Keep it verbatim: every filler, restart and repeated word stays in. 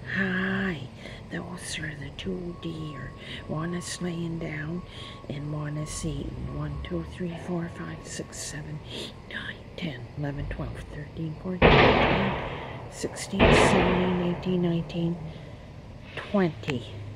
Hi. Those are the two deer. One is laying down and one is eating. One, two, three, four, five, six, seven, eight, nine, ten, eleven, twelve, thirteen, fourteen, fifteen, sixteen, seventeen, eighteen, nineteen, twenty.